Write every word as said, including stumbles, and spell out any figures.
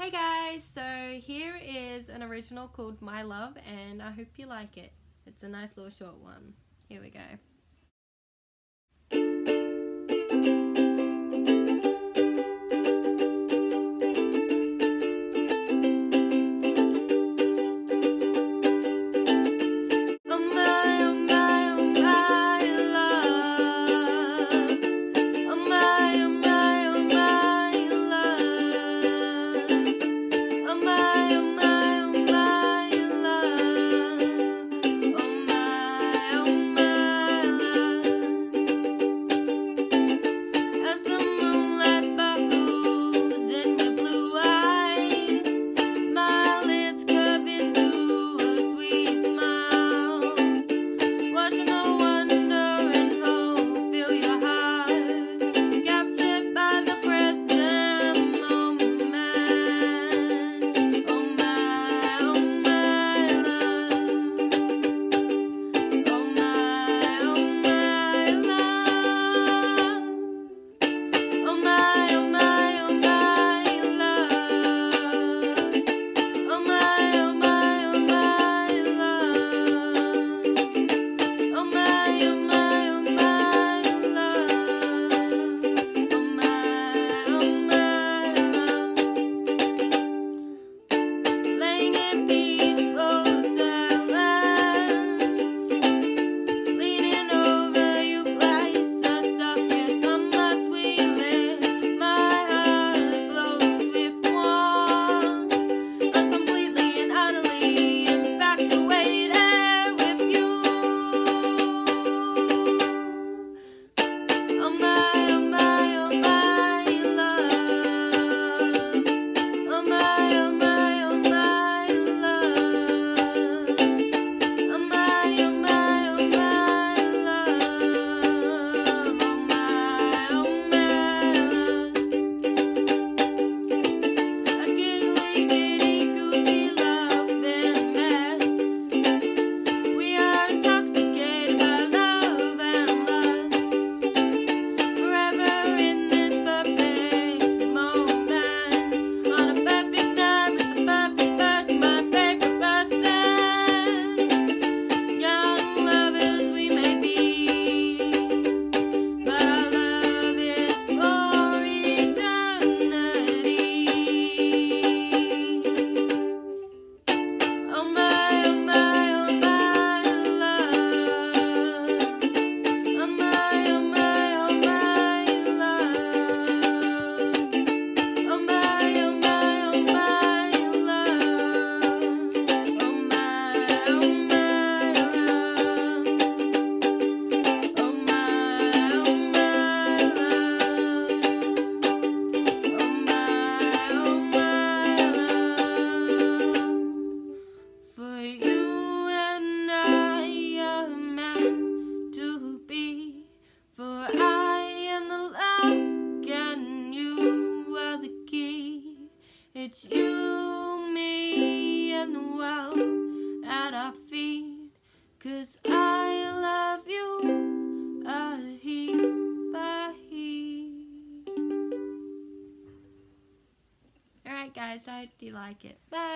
Hey guys, so here is an original called My Love, and I hope you like it. It's a nice little short one. Here we go. It's you, me, and the world at our feet, 'cause I love you a heap, a heap. Alright guys, I hope you like it. Bye.